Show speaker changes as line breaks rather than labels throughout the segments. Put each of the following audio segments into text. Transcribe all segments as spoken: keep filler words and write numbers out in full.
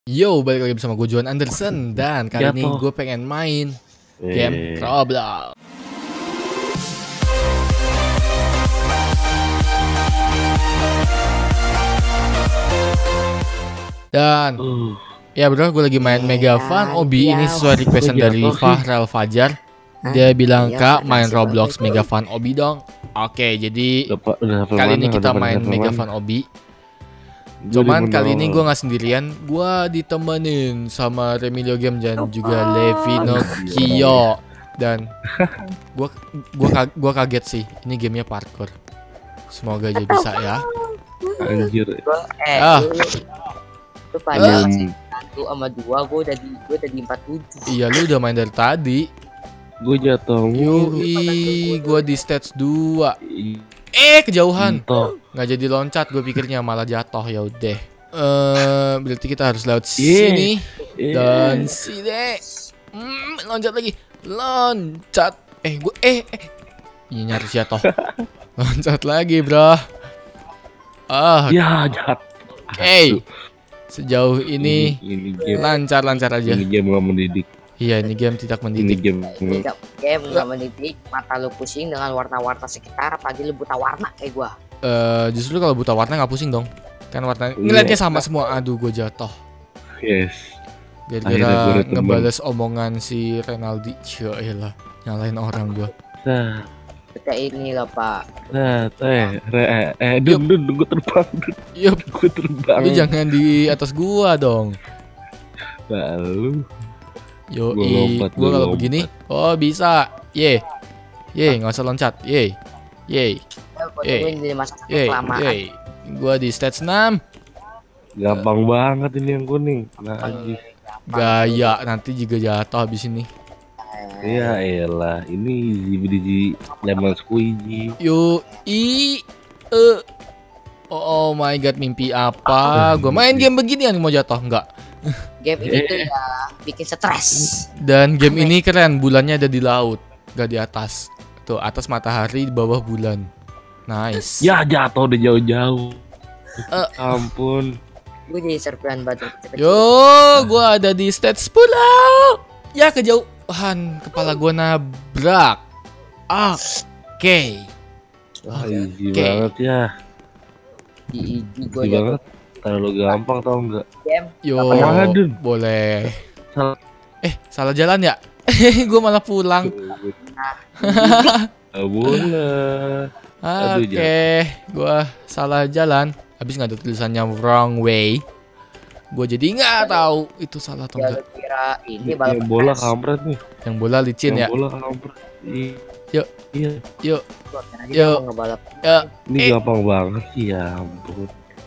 Yo, balik lagi bersama gue Juan Anderson. Dan kali
Jatuh.
ini gue pengen main game
Eh.
Roblox. Dan
Uh,
ya bro, gue lagi main Mega Fun Obi. Ini sesuai requestan
Gua
dari
jatuh sih.
Fahral Fajar. Dia bilang,
Iya,
"Kak, main
makasih
Roblox
banget.
Mega Fun Obi dong." Oke, jadi
udah, Pak, udah level
kali
mana,
ini
udah
kita
pada
main
level
Mega
mana?
Fun Obi.
Gua
Cuman
di
kali ini
menol.
gue nggak sendirian, gue ditemenin sama Remilio Game dan juga Levino Kio. Dan gue gua gua kaget sih, ini gamenya parkour. Semoga aja bisa ya.
Anjir.
Eh,
Ah.
lu, lu pada
Ah.
masih satu sama dua, gue udah di gue udah di empat tujuh.
Iya, lu udah main dari tadi.
Gue jatuh.
Yoi, gue di stage dua. Eh, kejauhan.
Entah.
Nggak jadi loncat, gue pikirnya malah jatuh. Ya udah. Eh, berarti kita harus lewat
Iya.
sini
Eh.
dan sini. Hmm, loncat lagi. Loncat. Eh, gue eh eh. Ini nyaris jatuh. Loncat lagi, bro. Ah,
Ya jatuh.
hey. Sejauh ini
ini game
lancar-lancar aja.
ini game nggak mendidik.
Iya, ini game tidak
Ini
mendidik.
game
Tidak game nggak mendidik, mata lu pusing dengan warna-warna sekitar, apalagi lu buta warna kayak gua.
Eh, justru kalau buta warna nggak pusing dong. Kan warna
Iya.
ngeliatnya sama semua. Aduh, gue jatuh.
yes. Akhirnya
Gara-gara
gua udah temen.
ngebales omongan si Renaldi. Cielah, nyalain orang gua.
Nah,
Kita ini lah Pak.
nah, teh, re, eh, dun, dun, gue terbang, dun,
Yup,
gue terbang.
lu jangan di atas gua dong.
Lalu,
Yo,
Gua lompat,
gua
gua
kalau
lompat.
begini, oh bisa. Ye. Ye, nggak usah loncat. Ye. Ye.
Gue
Eh,
tungguin di masa
Ye.
kelamaan.
Ye. Gua di stage enam.
gampang banget ini yang kuning. Nah, anjir.
Gaya, nanti juga jatuh habis ini.
Iya elah, ini easy lemon squeezy.
Yo, i eh oh, oh my god, mimpi apa? Gua main game beginian mau jatuh enggak?
Game ini tuh ya bikin stres.
Dan game ini keren, bulannya ada di laut, gak di atas. Tuh, atas matahari, di bawah bulan. Nice.
Ya jatuh udah jauh-jauh.
Eh.
Ampun.
Gue jadi serpihan batu kecil-kecil.
Yo, gua ada di stage sepuluh. Ya, kejauhan, kepala gua nabrak. Oke.
Wah, easy
Oke.
banget ya.
Di di gue
Easy banget. Terlalu gampang tau nggak?
game.
Yo,
Apa Dun?
boleh.
Salah.
Eh, salah jalan ya? Gua malah pulang.
Gak boleh. Aduh,
Oke, gua salah jalan. Habis nggak ada tulisannya wrong way. Gua jadi nggak tahu itu salah atau
Ya
enggak.
lu kira ini balap
Yang bola
stres.
kampret nih.
Yang bola licin
Yang
ya.
bola kampret. Iya.
Yuk.
Iya.
Yuk,
Gua kira dia
Yo.
mau ngebalap.
ya.
Ini
Eh.
gampang banget sih ya ampun.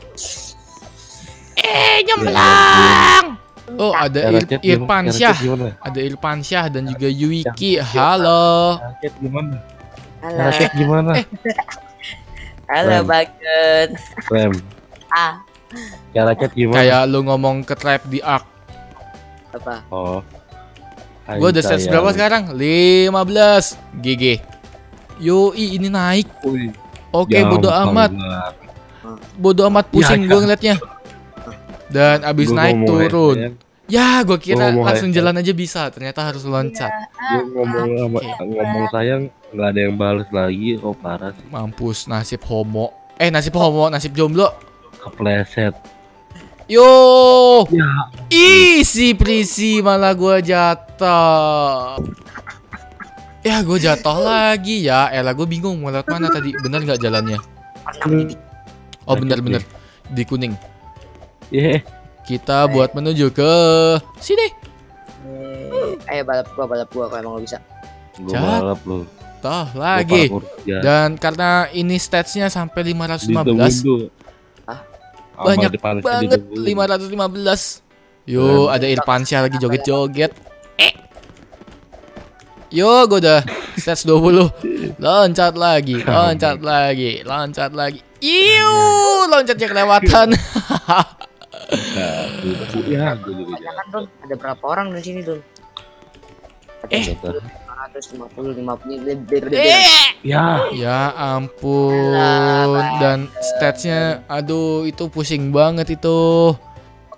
Eh, nyemplang. Oh, ada
Cara
Ir
chat gimana?
Irfan
Cara
Syah.
chat gimana?
Ada Irfan Syah dan juga Yuiki. Halo.
Cara chat gimana?
Halo,
Cara chat gimana?
halo
Rem.
Baget.
Rem.
Ah,
Cara chat gimana?
Kayak lu ngomong ke trap di Ark.
apa?
Oh.
Gua udah stage berapa sekarang? lima belas. G G. Yoi, ini naik.
Wih,
Oke, bodo
gampang
amat.
banget.
Bodo amat pusing
Ya,
gua ngeliatnya. Dan abis
Gua
naik
ngomong
turun.
headset,
Ya, gua kira
Gua ngomong
langsung
headset.
jalan aja bisa. Ternyata harus loncat.
Gua ngomong sama,
Oke.
ngomong sayang nggak ada yang balas lagi. Oh parah sih.
Mampus, nasib homo. Eh, nasib homo, nasib jomblo.
Kepleset.
Yo,
Ya.
isi prisi malah gua jatuh. Ya, gua jatuh lagi ya. Elah, gua bingung mau lewat mana tadi. Bener nggak jalannya?
Pernah mendidik.
Oh, bener-bener di kuning.
Yeah.
Kita buat menuju ke sini.
Eh, Ayo balap gua, balap gua kalau emang lo bisa.
Gue
Cat.
balap lu.
Toh
Gua
lagi.
parkour, ya.
Dan karena ini statsnya sampai lima ratus lima belas.
Ditungguin dulu.
Hah?
Amal
Banyak
dipanas
banget
ditungguin.
lima ratus lima belas. Yo, ada Irfan Syah lagi joget-joget. Eh. Yo, gue udah stats dua puluh. Loncat lagi, loncat lagi, loncat lagi. Iu, loncatnya kelewatan.
Nah, itu- ya, gue juga
Ya kan Don, ada berapa orang di sini Don?
Eh.
jatuh.
lima ratus lima puluh, lima puluh, lebih lebih.
Eh.
Ya,
Ya ampun. Dan statsnya, aduh itu pusing banget itu.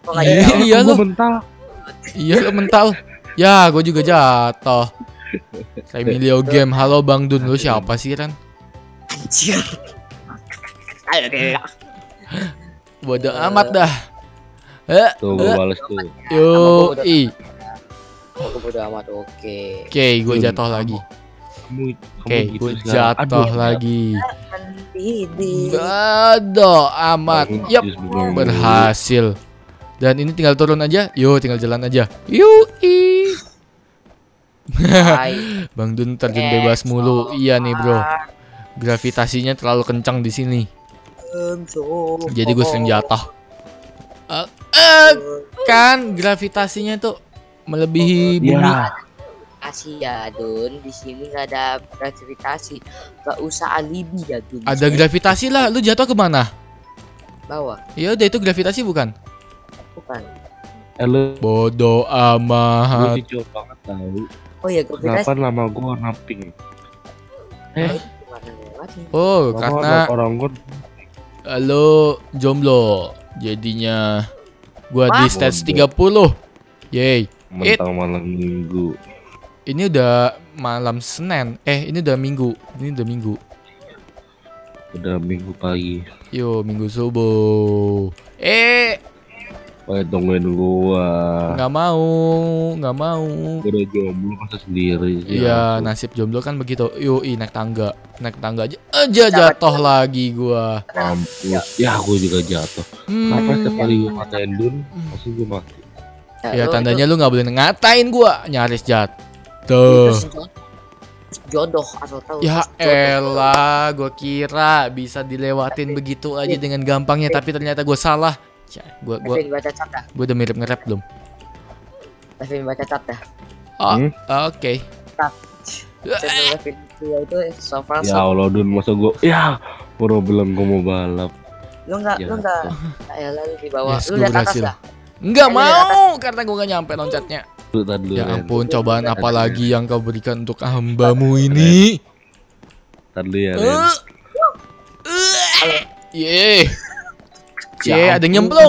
Kok nggak
Iya,
jatuh?
iya
Gua
lo.
mental.
Iya lo mental. Ya, gue juga jatuh. Remilio Game. Halo Bang Dun, lu siapa sih Ran?
Anjir. Ayo deh.
Bodoh amat dah. Eh,
Tuh gua
eh,
balas tuh.
yo, i.
Aku bodo amat. Oke.
Oke, gue jatuh lagi.
Kamu,
Oke,
kamu gitu
gue
sekarang.
jatuh
Aduh,
lagi.
Ini.
Bodoh amat.
Bangun,
Yap,
just bangun.
berhasil. Dan ini tinggal turun aja. Yo, tinggal jalan aja. Yui.
Hai.
Bang Dun terjun bebas mulu. Iya nih, Bro. Gravitasinya terlalu kencang di sini. Jadi gue sering jatuh. Eh, eh, kan gravitasinya tuh melebihi bumi.
Ya,
Kasih ya Dun, di sini nggak ada gravitasi, nggak usah alibi ya Dun.
Ada gravitasi lah. Lu jatuh kemana?
Bawah,
Ya udah, itu gravitasi bukan?
bukan?
eh lu
Bodoh
lu
amat.
sih cowok banget tahu.
Oh ya gravitasi.
Kenapa nama gua warna pink? Eh,
Gimana lewatnya?
Oh,
kenapa
karena
ada orang gua
lo jomblo. Jadinya gua di
Wah.
stage
Bodoh.
tiga puluh. Yeay.
mentang malam minggu.
Ini udah malam Senin. Eh, ini udah Minggu. Ini udah Minggu.
Udah minggu pagi.
Yo, Minggu subuh. Eh,
Wah, tungguin gua.
nggak mau, nggak mau.
Gua udah jomblo masa sendiri sih.
Iya,
ampun.
nasib jomblo kan begitu. Yoi, naik tangga. Naik tangga aja. Aja jatuh lagi gua.
Mampus. Ya, gua juga jatuh.
Hmm.
Kenapa setiap kali gua ngatain Dun, pasti gua mati.
Ya
lu-
tandanya lu nggak boleh ngatain gua. Nyaris
itu-
jatuh.
itu jodoh. Jodoh atau tahu?
Ya
jodoh.
elah, gua kira bisa dilewatin begitu aja dengan gampangnya, tapi ternyata gua salah. Ya, gua gua
Levin baca cat dah.
gua udah mirip nge-rap belum?
Levin baca cat dah.
Oh,
Hmm?
oke.
Channel Levin itu ya itu so far
Ya
so.
Allah Dun, masa gua ya baru bilang gua mau balap.
Lu enggak,
Ya,
lu enggak. Ya lalu di bawah.
Yes,
Lu
gua
lihat atas
berhasil.
dah.
Nggak
Ayo, lihat
mau karena gua nggak nyampe loncatnya.
Lu tadi dulu.
Ya
Ren.
ampun, cobaan apa lagi yang kau berikan untuk hambamu ini?
Tadi dulu ya, Ren.
Eh, eh, Ye.
Ya
Cie, ada yang
ampun.
nyemplung.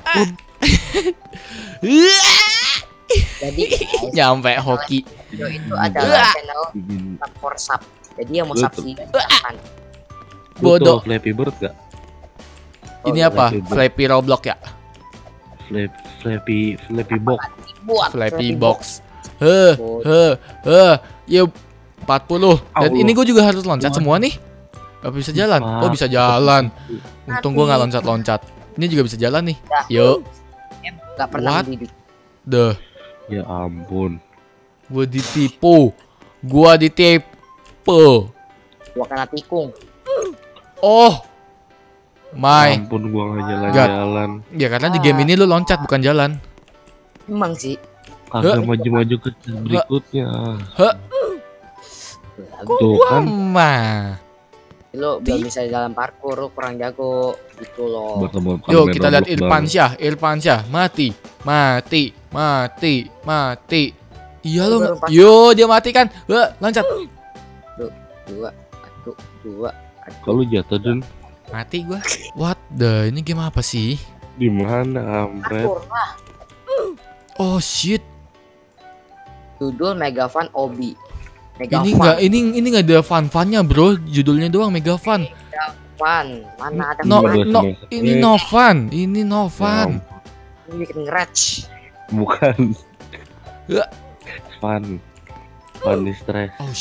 Jadi guys,
Nyampe hoki.
video itu adalah
Ah.
channel
Bikin
sub for sub. Jadi yang mau
Lu
sub
tuh.
sih silahkan.
Bodoh.
Lu tau Flappy Bird gak?
Ini
Oh,
apa?
Flappy Bird.
Flappy Roblox ya?
Flap, Flappy Flappy Box.
Buat
Flappy Box. Heh, heh, heh. Ya empat puluh. Dan
Allah.
ini gue juga harus loncat semua nih. Gak bisa jalan. Oh, bisa jalan. Untung gue nggak loncat-loncat. Ini juga bisa jalan nih.
Dah.
Yuk.
Em, Gak pernah
What?
mendidik.
Deh,
Ya ampun.
gue ditipu. Gua ditipu.
Gua kena tikung.
Oh. My.
Ampun gua nggak
God.
jalan-jalan.
Ya karena di game ini lu loncat bukan jalan.
Emang sih.
Kagak maju-maju ke berikutnya.
Heh,
Tuh kan
mah.
Lu belum bisa jalan parkour, lu kurang jago gitu loh.
bertemu
Yuk kita lihat Irfan Syah, Irfan Syah mati, mati, mati, mati. Iya lo,
Baru pas-
yo dia mati kan, wah loncat,
Dua, satu, dua.
Kalau jatuh Dun
mati gua. What the, ini game apa sih?
di mana kampret?
Parkour lah.
Oh shit,
Judul Megafan Obi.
ini
Megafan.
nggak, ini ini nggak ada fun-funnya bro, judulnya doang mega fun.
Fun. Mana ada
No,
fun?
no, ini no fun, ini no
Ya
fun.
Ini bikin nge-rage.
Bukan.
Ya.
Fun. Fun di stress.
Oh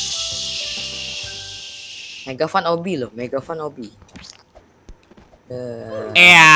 shh.
Megafan Obi loh, Megafan Obi. Eh,
Iya.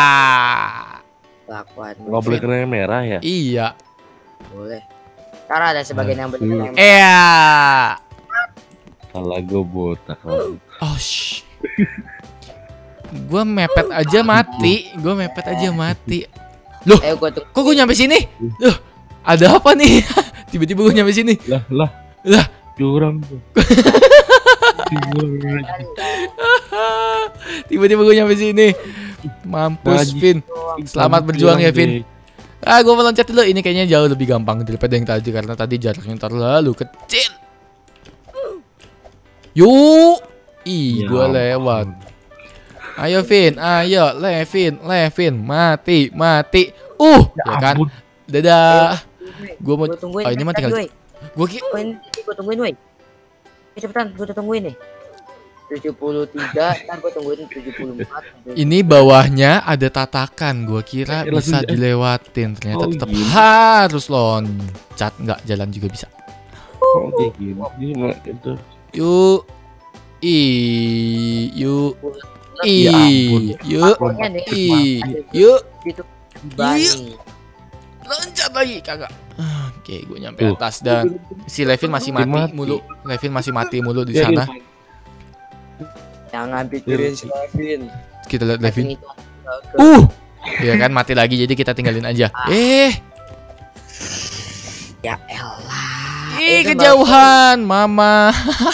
lakuan.
Nggak boleh kena yang merah ya?
Iya.
Boleh. Karena ada sebagian yang
Aduh.
benar.
Iya.
Salah gue botak lagi.
Oh shh. Gua mepet aja mati, gua mepet aja mati.
Eh gua tuh
Kok gue nyampe sini? Loh, ada apa nih? Tiba-tiba gue nyampe sini.
Lah lah
Lah,
curang tuh. Curang.
tiba-tiba gue nyampe sini. Mampus,
Najis.
Vin. Selamat berjuang ya, Vin. Ah, gue mau loncat dulu. Ini kayaknya jauh lebih gampang daripada yang tadi karena tadi jaraknya terlalu kecil. Yuk, ih,
Ya
gue
ampun.
lewat. Ayo, Vin. Ayo, Levin, Levin, mati, mati. Uh,
Ya
ya kan?
ampun.
Dadah. Gua mau
Gua tungguin.
oh, ini mah tinggal
gue.
gua ki
Gua ini gua tungguin, woi. Eh, cepetan, gua udah tungguin nih. tujuh puluh tiga, ntar gua tungguin tujuh puluh empat.
ini bawahnya ada tatakan. Gua kira
Eh,
bisa
langsung-
dilewatin. Ternyata
Oh,
tetap
gini.
harus loncat. Enggak, jalan juga bisa.
Oh, kayak gini. Gini itu.
Yuk. I, yuk. I,
Ya ampun.
yuk.
Pokoknya nih,
I,
ada
yuk.
itu bani.
Loncat lagi kagak. Ah, Oke, gue nyampe
Tuh.
atas dan si Levin masih mati,
Mati.
mulu. Levin masih mati mulu di
Ya,
sana.
Rin.
Jangan pikirin si Levin.
Kita lihat Levin.
itu astaga.
Uh, ya kan mati lagi jadi kita tinggalin aja. Eh,
Ya elah.
ih
Itu
kejauhan, Mama.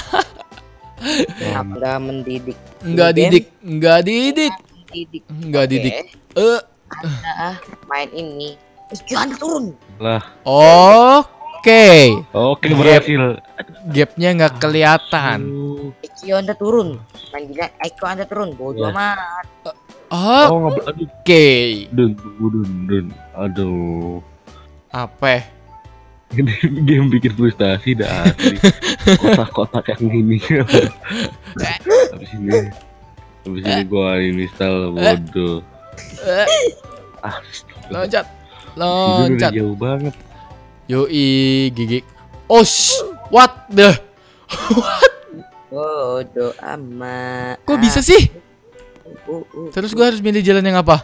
baru Nggak mendidik.
Enggak
Game.
didik, enggak didik,
Mendidik.
enggak
Oke.
didik. Eh,
Nah, main ini. Eh, jangan turun.
Lah.
oke.
Oke,
Gap.
berhasil.
Gapnya nggak kelihatan.
Uh,
Eki Anda turun. Main gila, Eko Anda turun. Bodoh
Ya.
amat.
Oke.
Oh, nggak aduh. Dun, tunggu, dun, dun. Aduh.
Apa?
Ini game bikin frustasi dah asli. Kotak-kotak yang ini. Habis ini. Habis ini gua install bodoh.
Eh,
Astaga.
loncat,
Ini udah
loncat.
jauh banget.
Yoi, gigi. Oh, sh- what the?
Bodoh amat.
Kok bisa sih?
Uh, uh,
Terus gua harus milih jalan yang apa?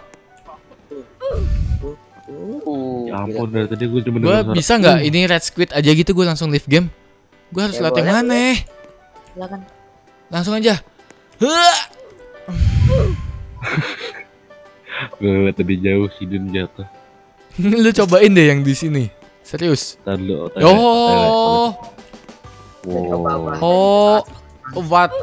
uh,
Ya
gila.
ampun, dari tadi gua cuma
Gua
dengar suara-
bisa nggak ini red squid aja gitu gua langsung leave game? Gua harus
Ya,
lihat yang
boleh,
mana?
Silakan.
Langsung aja. Huh!
Gua ngeliat tadi jauh si Dun jatuh.
Lu cobain deh yang di sini. Serius.
Ntar lu otak.
Oh,
Wow.
oh, what?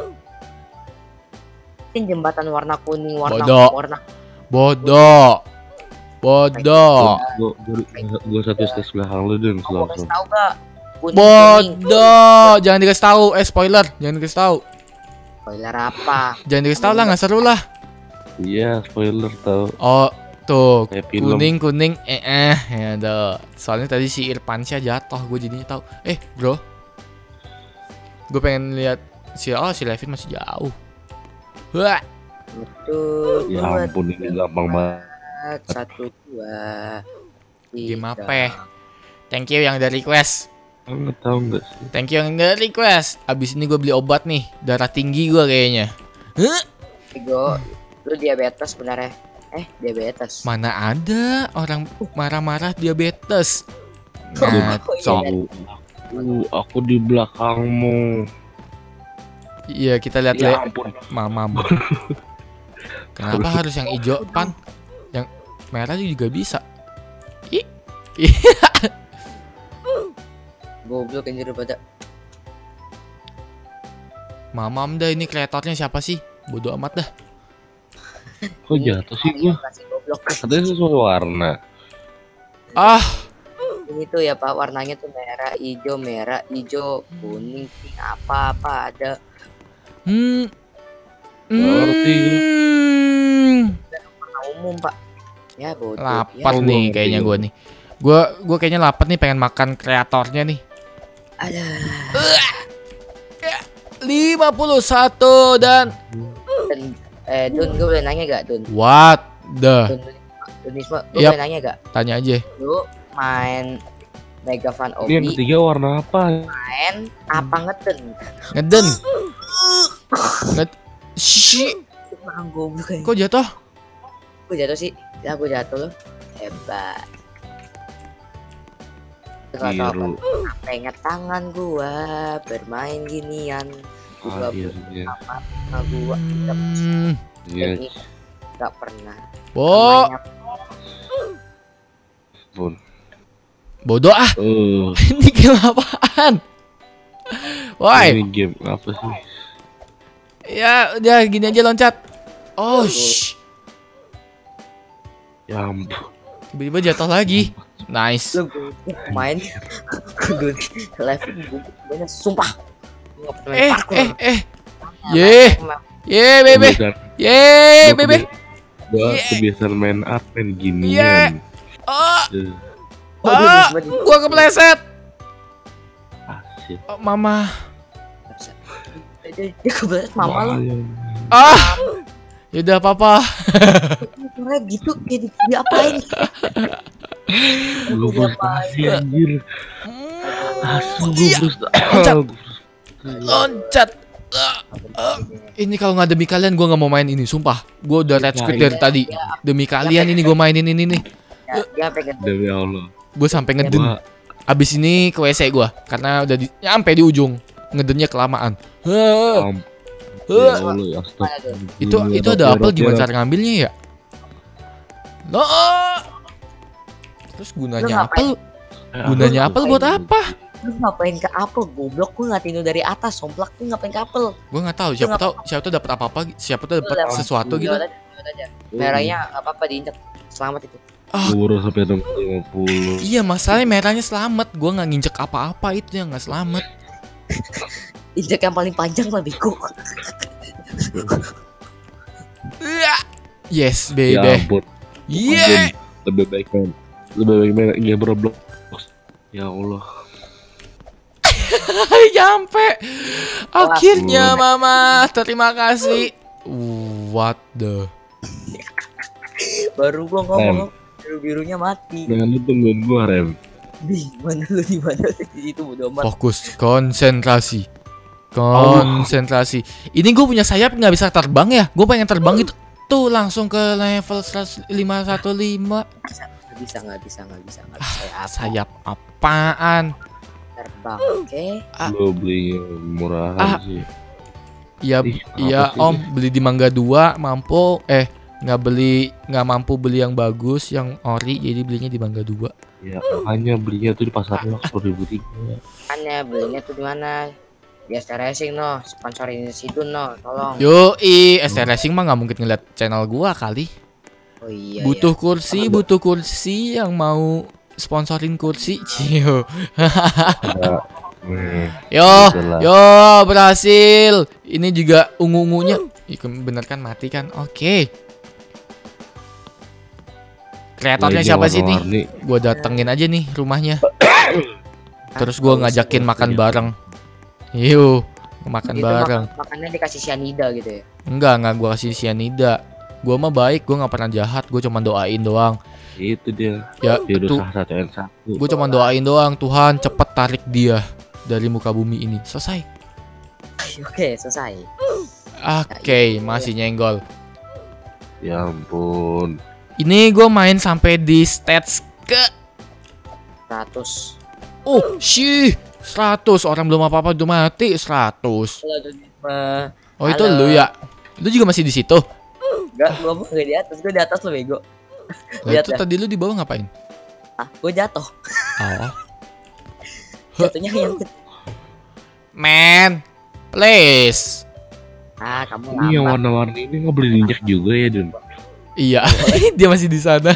Ini jembatan warna kuning, warna
Bodoh.
warna
Bodoh. Bodoh.
Gua, gua, gua, gua satu stage belakang lu Dun,
Kau
langsung.
kasih tahu gak? Kuning, kuning.
Bodoh. Jangan dikasih tahu. Eh, spoiler. Jangan dikasih tahu.
Spoiler apa?
Jangan dikasih tahu lah, nggak seru lah.
Iya, spoiler tau.
Oh, tuh.
Kayak film.
Kuning kuning eh eh ya ada. Soalnya tadi si Irfansyah jatuh, gue jadinya tahu. Eh, bro. Gue pengen lihat si oh si Levin masih jauh. Wah,
Betul.
Ya
dua,
ampun, ini gampang banget.
empat, satu, dua.
game
tiga.
apa? Thank you yang udah request.
Kamu tahu nggak sih?
Thank you yang udah request. Abis ini gue beli obat nih, darah tinggi gue kayaknya. Huh?
Ego, lu diabetes sebenarnya. Eh, diabetes.
Mana ada orang marah-marah diabetes.
Oh,
Ngaco.
iya.
Uh, aku di belakangmu.
Iya kita lihat
Ya
le
ampun.
mamam. Kenapa harus yang hijau pan? Yang merah juga bisa. Ih. Ih.
Goblok anjir pada.
Mamam dah ini kreatornya siapa sih? Bodoh amat dah.
Kok jatuh sih gua?
Kasih goblok.
Katanya sesuai warna.
Ah,
Ini tuh ya Pak, warnanya tuh merah, hijau, merah, hijau, kuning, pink, apa-apa ada.
hmm.
Ngerti.
Hmm.
Warna umum Pak. Ya bodoh.
Lapar
Ya,
nih
ngerti.
kayaknya gue nih. Gue gue kayaknya lapar nih pengen makan kreatornya nih.
ada.
lima puluh satu dan
Dan, eh Dun, gue boleh nanya gak Dun?
what the?
Dun, Dun, Isma, gue
Yap.
boleh nanya gak?
Tanya aja.
Lu main Mega Fan
Ini yang
Obi,
ketiga warna apa?
main apa ngeden?
Ngeden. Nged Shh.
Bang goblok aja.
Kok jatuh?
Gue jatuh sih, ya gue jatuh loh. Hebat. Gak tau apa,
Biru.
apa inget tangan gua bermain ginian. Gua
Akhirnya.
sama gua
Hmm.
Iya,
ini gak pernah.
Bo,
Namanya
pun.
bodoh ah.
Oh,
Ini game apaan? Woi,
ini game apa sih?
ya udah gini aja loncat. Oh, shh.
Ya ampun.
Tiba-tiba jatuh lagi. Nice.
lu gua main gue live gue banyak sumpah. Gua nggak pernah main
Eh,
parkour.
eh, eh.
Makanya
Ye,
main-
ye, bebe.
Kebiasaan-
Ye,
gua
bebe.
kebi- Gua
Iya.
kebiasaan main admin
Iya.
ginian.
Ah,
Duh,
Oh, dia
ah,
bisa banget.
gua kepleset.
asik.
Oh, mama.
Bisa. Dia dia kebelet mama lu.
Bahaya.
Ah, yaudah papa.
Kayak gitu kayak di- diapain?
Gue frustasi anjir. Asu gue
Iya.
frustasi.
Loncat. Ah, ah. Ini kalau nggak demi kalian gue nggak mau main ini, sumpah. Gue udah red squid dari tadi. Demi kalian ini gue mainin ini nih.
Ya, dia pengen
Demi Allah.
Gue sampai ngeden.
Gua
Abis ini ke W C gue karena udah di, nyampe di ujung. Ngedennya kelamaan. Hah.
am-
Hah.
Ya Allah, ya astaga.
Itu itu ada apel gimana cara ngambilnya ya? No. Terus
Lu
gunanya
ngapain?
apel? Gunanya apel buat apa?
lu ngapain ke apel goblok, gue ngatain lu dari atas somplak tuh ngapain ke apel.
Gue nggak tahu. Siapa tahu siapa tuh dapat apa-apa, siapa tuh dapat
Lewat.
sesuatu gitu.
Lewat aja, lewat aja. Merahnya nggak apa-apa diinjek, selamat itu.
Ah,
Gue baru sampai enam lima puluh.
iya masalahnya merahnya selamat. Gue nggak nginjek apa-apa, itu yang nggak selamat.
Injek yang paling panjang lah bego.
Iya. Yes
Ya
baby.
ampun.
Yeah.
Lebih baik main. Lebih baik main game Roblox. Ya Allah.
Nyampe. Akhirnya mama. Terima kasih. What the?
Baru gua ngomong biru birunya mati.
Dengan lu tungguin gua Rem.
Di mana lu di mana di situ bodo amat.
Fokus, konsentrasi, konsentrasi. Ini gue punya sayap nggak bisa terbang ya? Gue pengen terbang itu tuh langsung ke level seratus lima satu lima.
Nggak bisa nggak bisa nggak bisa nggak bisa. Apa?
Sayap apaan?
Terbang, oke.
Ah.
Lu beli murahan
Ah.
sih.
Ya,
Ih, apa
ya
sih
om
ini?
beli di Mangga dua mampu eh nggak beli nggak mampu beli yang bagus yang ori jadi belinya di Mangga dua.
Ya makanya belinya tuh di pasar Lox sepuluh ribu tiga.
Makanya belinya tuh di mana? Di S T Racing no, sponsorin situ no, tolong.
Yo i S T Racing mah nggak mungkin ngeliat channel gua kali.
Oh iya.
Butuh kursi, butuh kursi yang mau sponsorin kursi. Cio.
Ya, nih,
Yo,
itulah.
yo berhasil. Ini juga ungu-ungunya. Ih, bener kan mati kan? Oke. Kreatornya
Lagi
siapa sih nih?
warna-warni.
Gua datengin aja nih rumahnya. Terus gua ngajakin makan bareng. Yuk, makan
Itu
bareng.
mak- makannya dikasih cyanida gitu ya.
Enggak, enggak gua kasih cyanida. Gua mah baik, gua nggak pernah jahat. Gua cuma doain doang.
Itu dia.
Ya,
Virus
tuh.
H satu N satu.
Gue cuma doain doang, Tuhan cepet tarik dia dari muka bumi ini. Selesai.
Oke, selesai.
Oke, masih nyenggol.
Ya ampun.
Ini gue main sampai di stats ke
seratus.
oh shih seratus. Orang belum apa-apa udah mati seratus.
Halo, Dudima.
Oh itu
Halo.
lu ya? Lu juga masih di situ?
Enggak, gua mau nggak di atas, gua di atas lo bego.
Lah
Lihat
itu
ya.
tadi lu di bawah ngapain?
Ah, gua jatuh.
Oh,
Jatuhnya yang
man, please.
Ah, kamu
Ini yang
lambat.
warna-warni ini nggak boleh diinjek juga ya Dun.
Iya, dia masih di sana.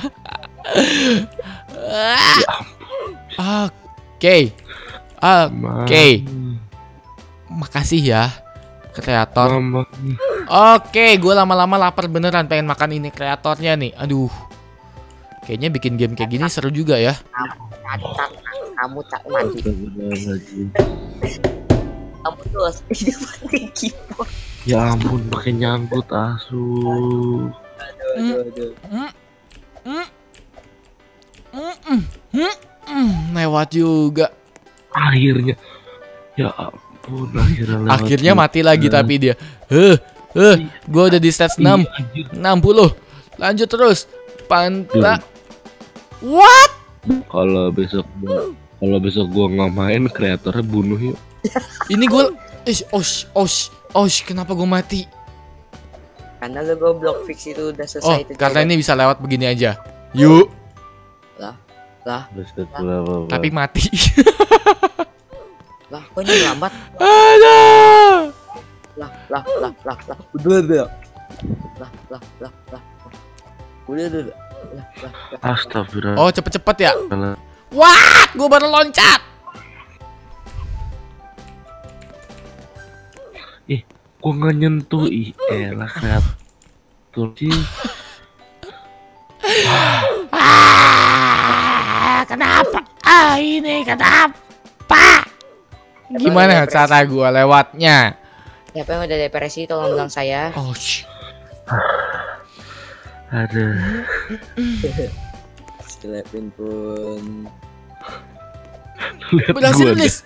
Oke, oke. Makasih ya, kreator.
Mama.
Oke, gue lama-lama lapar beneran pengen makan ini kreatornya nih. Aduh, kayaknya bikin game kayak gini seru juga ya.
Cacat, kamu tak mati.
Astagfirullahaladzim.
Kamu tuh ini mati keyboard.
Ya ampun pakai nyangkut asu.
Aduh, aduh, aduh.
Mm, mm, mm, mm, mm, mm, lewat juga.
Akhirnya. Ya ampun akhirnya lewat
Akhirnya
juga.
mati lagi tapi dia. Heh, heh, gue udah di stats enam,
Iya, anjir.
enam puluh. Lanjut terus. Panta. What?
Kalau besok gua- kalau besok gua nggak main kreatornya bunuh yuk.
Ini gue. Ish, osh, osh, osh. Kenapa gue mati?
Karena lu goblok fix itu udah
Oh,
selesai itu.
karena ini bisa lewat begini aja. Yuk.
lah,
Astagfirullah.
Tapi mati.
lah, kok ini lambat?
Ada.
Lah, lah, lah, lah, lah. Udah, udah. Lah, lah, lah, lah. Udah, udah, udah. Lah, lah, lah.
Astagfirullah.
Oh, cepet-cepet ya. What? Gue baru loncat.
Gua nggak nyentuh ih elah kreator sih.
Ah. Kenapa? Ah, ini kenapa? Gimana cara gua lewatnya?
Siapa yang udah depresi tolong bilang saya.
Oh, shh.
Aduh.
Selepin pun.
Lihat
Berhasil
gua
nulis.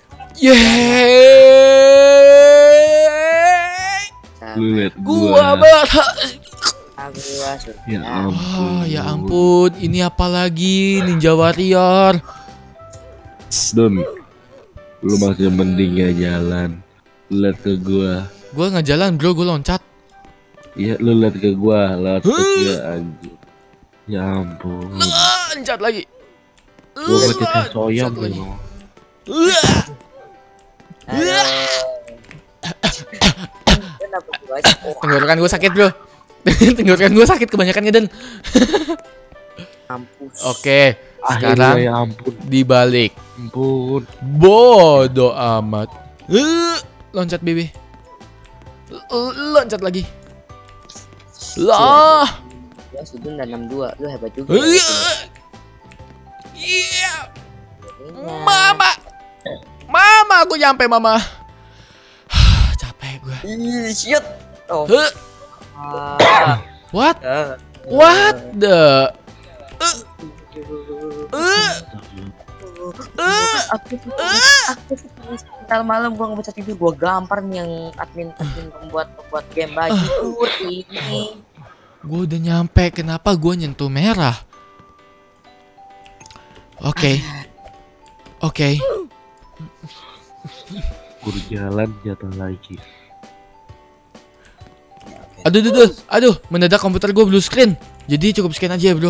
Yeay.
Lu lihat
Gua
gua.
berhasil.
Gua sudah.
Ya ampun.
Oh, ya ampun, ini apa lagi Ninja Warrior?
Don, lu masih mending ya jalan. Lu lihat ke gua.
Gua nggak jalan bro, gua loncat.
Iya, lu lihat ke gua, lewat ke gua anjir. Ya ampun.
Loncat lagi.
Gua ngecatnya soyam
Loncat lagi.
bro.
Kenapa gua sih? Oh,
Tenggorokan gua sakit bro. Tenggorokan gua sakit kebanyakan ngeden.
mampus.
Oke,
Akhirnya
sekarang
ya ampun.
dibalik.
Ampun.
Bodoh amat. Eh, loncat baby. L- Loncat lagi. Lah.
Gua sudah enam dua. Lu hebat juga.
Iya. Mama. Mama, aku nyampe mama. Capek gue.
Ih, shit. Oh.
Huh?
Ah.
What?
Ah.
What the? Uh, uh, uh,
Aku aku sebentar malam gua nggak bisa tidur, gua gampar nih yang admin admin pembuat pembuat game baju ini.
Gue udah nyampe. Kenapa gue nyentuh merah? Oke. Oke.
Guru jalan jatuh lagi.
Aduh, aduh, aduh, aduh, mendadak komputer gue blue screen. Jadi cukup sekian aja, bro.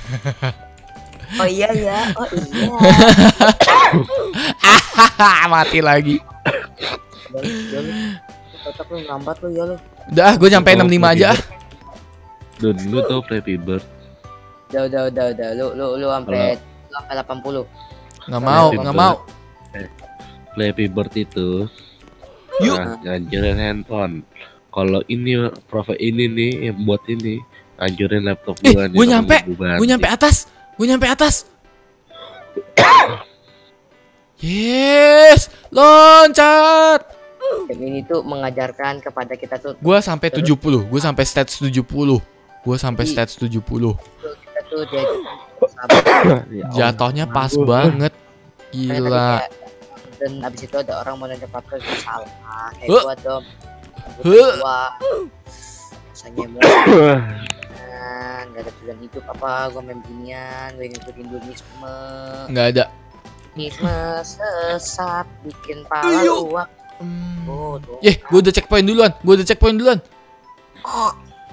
Oh iya ya, oh iya.
Mati lagi.
Ya lu, tetap lu lambat lu ya lu.
Udah, gue nyampe enam puluh lima aja.
Don, lu tau Flappy Bird?
Udah udah udah udah lu lu lu sampai lu sampai delapan puluh.
Nggak mau,
Flappy
nggak
Bird.
mau.
Flappy Bird itu
Yuk.
nah, ngancurin handphone. Kalau ini profil ini nih yang buat ini ngancurin laptop
Eh,
gua nih,
gue
sama
nyampe,
gua banting.
gue nyampe atas, gue nyampe atas. Yes, loncat.
Game ini tuh mengajarkan kepada kita tuh
Gue sampai tujuh puluh, gue sampai stats tujuh puluh. Gue sampai stats tujuh puluh.
kita tuh jadi sahabat.
Ya Allah.
Jatuhnya pas
Aduh.
banget.
Karena
Gila.
tadi kayak- dan abis itu ada orang mau nembak ke salah kayak
Huh?
gua dong.
Huh?
Gua rasanya emosi. Gak ada tujuan hidup apa, gua main beginian, gue ngikutin dunisme.
Nggak ada.
Dunisme sesat bikin pala
Iyo.
luak.
Hmm.
Bodoh.
Yeh, gue udah checkpoint duluan. Gue udah checkpoint duluan.
Oh,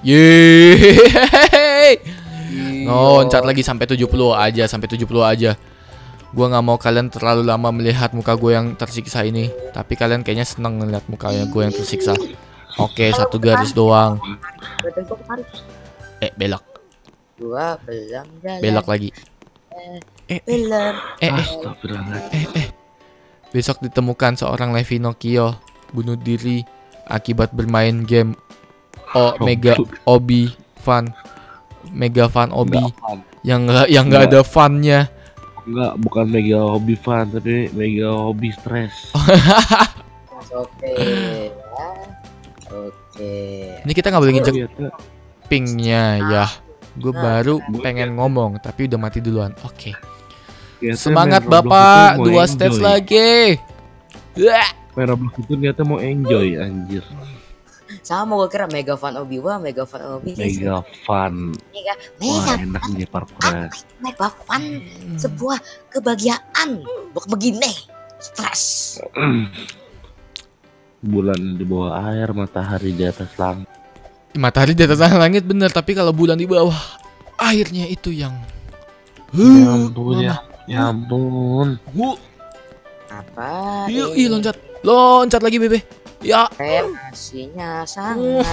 Yeay.
iya.
Loncat lagi sampai tujuh puluh aja, sampai tujuh puluh aja. Gua nggak mau kalian terlalu lama melihat muka gue yang tersiksa ini. Tapi kalian kayaknya seneng ngeliat mukanya gue yang tersiksa. Oke, satu garis doang.
Badan gua ketarik.
Eh, belok.
Gua belum jalan.
Belok lagi. Eh, eh,
Belum.
eh, eh,
Astagfirullahaladzim.
eh, eh. Besok ditemukan seorang Levi Nokio bunuh diri akibat bermain game Oh Mega Obi Fun. Mega Fun Obi
Enggak fun.
yang nggak yang nggak ada funnya.
Enggak, bukan mega hobi fun, tapi mega hobi stres.
Oke. Ya. Oke.
Ini kita nggak boleh nginjek
Ternyata
pingnya ya. Gue baru pengen ngomong tapi udah mati duluan. Oke.
ternyata
Semangat
main Roblox
Bapak,
itu mau
dua
enjoy.
stage lagi. Wah.
Main Roblox itu ternyata mau enjoy anjir.
Sama gua kira Mega Fun Obi, wah Mega Fun Obi.
Mega fun.
Mega
Wah,
Mega
enak nih parkour.
Mega Fun. Sebuah kebahagiaan. Bukan begini. Stres.
Bulan di bawah air, matahari di atas langit.
Matahari di atas langit bener, tapi kalau bulan di bawah airnya itu yang
Ya ampun ya. Ya ampun.
Huh.
Apa?
Yuk, ih loncat. Loncat lagi, Bebe. Ya.
Relasinya sangat.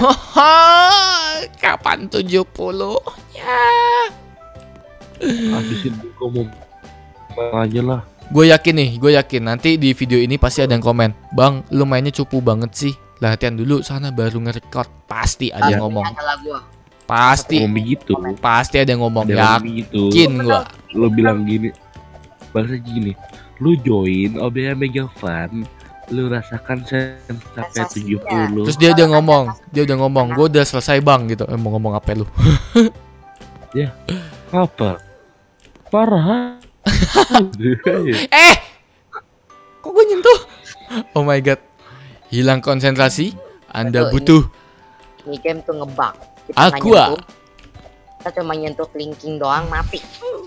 Kapan tujuh puluh? Ya.
Habisin gue mau main aja lah.
Gue yakin nih, gue yakin nanti di video ini pasti ada yang komen, "Bang, lu mainnya cupu banget sih. Latihan dulu sana baru nge-record." Pasti ada yang ngomong.
Adalah gua.
Pasti.
Ngomong begitu.
Pasti ada yang ngomong.
Ada yang ngomong begitu.
Yakin gua.
Lo bilang gini, Bahasa gini, lu join O B A Mega Fun, lu rasakan sampai tujuh puluh.
Terus dia udah ngomong, dia udah ngomong, gue udah selesai bang gitu. Eh, mau ngomong apa lu?
Ya, apa? Parah.
Eh, kok gue nyentuh? Oh my god, hilang konsentrasi. Anda
Betul,
butuh
Ini game tuh ngebug. Kita nggak
Aqua.
nyentuh, Kita cuma nyentuh clinking doang mati.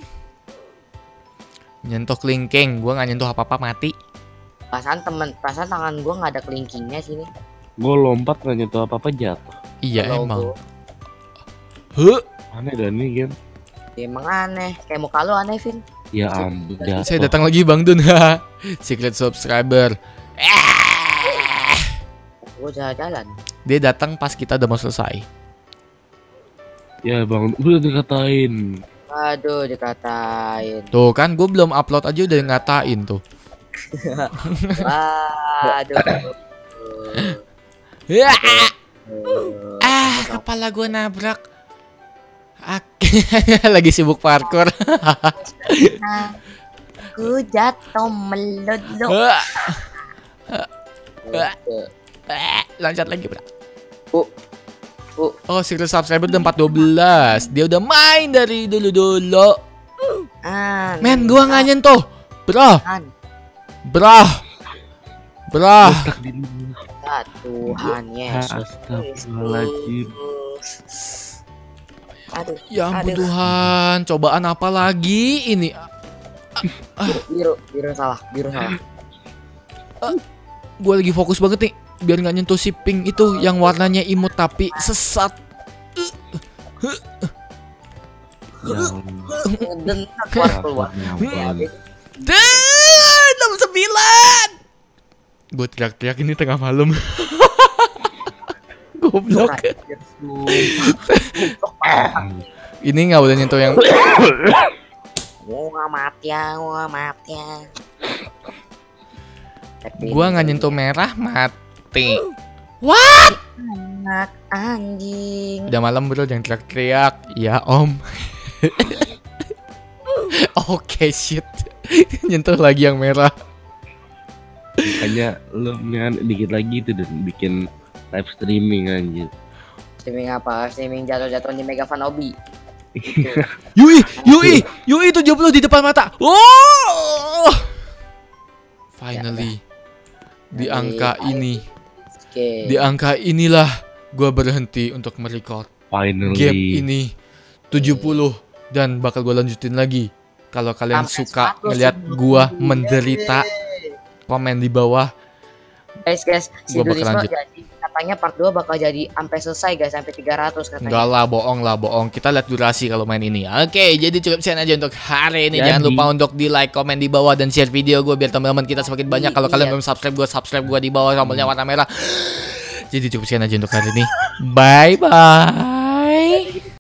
nyentuh kelingking. Gue nggak nyentuh apa-apa mati.
Perasaan temen, perasaan tangan gua nggak ada clinkingnya sini.
Gue lompat nggak nyentuh apa-apa jatuh.
Iya
Kalau
emang.
gua-
Huh,
Aneh dah nih game.
Ya, emang aneh. Kayak muka lu aneh, Vin.
Ya ampun jatuh.
saya datang lagi Bang Dun. Secret subscriber. Eh,
Gua jalan-jalan.
dia datang pas kita udah mau selesai.
Ya bang, udah dikatain.
Aduh, dikatain.
Tuh kan, gue belum upload aja udah ngatain tuh.
Waduh.
Ya,
Aduh.
ah, kepala gue nabrak. Ak- lagi sibuk parkour.
Aku jatuh melodok.
Eh, loncat lagi, bro.
Bu, bu,
Oh, secret subscriber udah empat dua belas. Dia udah main dari dulu-dulu.
an.
Men, gua nggak nyentuh. Bro,
An.
bro. Bro.
Stuck di luar.
Ya Tuhan Yesus.
Astagfirullahaladzim.
Aduh,
Ya ampun
aduh.
Tuhan, cobaan apa lagi ini?
Biru, biru salah, biru salah.
Gue lagi fokus banget nih, biar nggak nyentuh si pink itu yang warnanya imut tapi sesat.
Ya Allah.
Dan keluar keluar.
Ya ampun.
Dan nomor sembilan. Gue teriak-teriak ini tengah malam. Goblok. Ini nggak boleh nyentuh yang.
Gua mati ya, gua mati ya.
Gua nggak nyentuh merah mati.
Anak anjing.
Udah malam bro, jangan teriak-teriak. Ya om. Oke shit. Nyentuh lagi yang merah.
Makanya lu mendingan dikit lagi itu dan bikin live streaming anjir.
Streaming apa? Streaming jatuh-jatuh di Mega Fan Obi.
Yui, Yui, Yui tujuh puluh di depan mata. Oh! Finally. Di angka ini,
Oke.
di angka inilah gua berhenti untuk merecord
Finally.
game ini tujuh puluh dan bakal gua lanjutin lagi. Kalau kalian
Sampai
suka
seratus
ngeliat
sebelum
gua
ini.
menderita, komen di bawah.
Guys, guys, si
Gua bakal
Dunismo
lanjut.
jadi katanya part dua bakal jadi sampai selesai guys, sampai tiga ratus katanya.
Enggak lah, bohong lah, bohong. Kita lihat durasi kalau main ini. Oke, jadi cukup sekian aja untuk hari ini.
Jadi-
Jangan lupa untuk di like, komen di bawah dan share video gue biar teman-teman kita semakin banyak. Kalau kalian
Iya.
belum subscribe gue, subscribe gue di bawah tombolnya warna merah. Jadi cukup sekian aja untuk hari ini. Bye bye.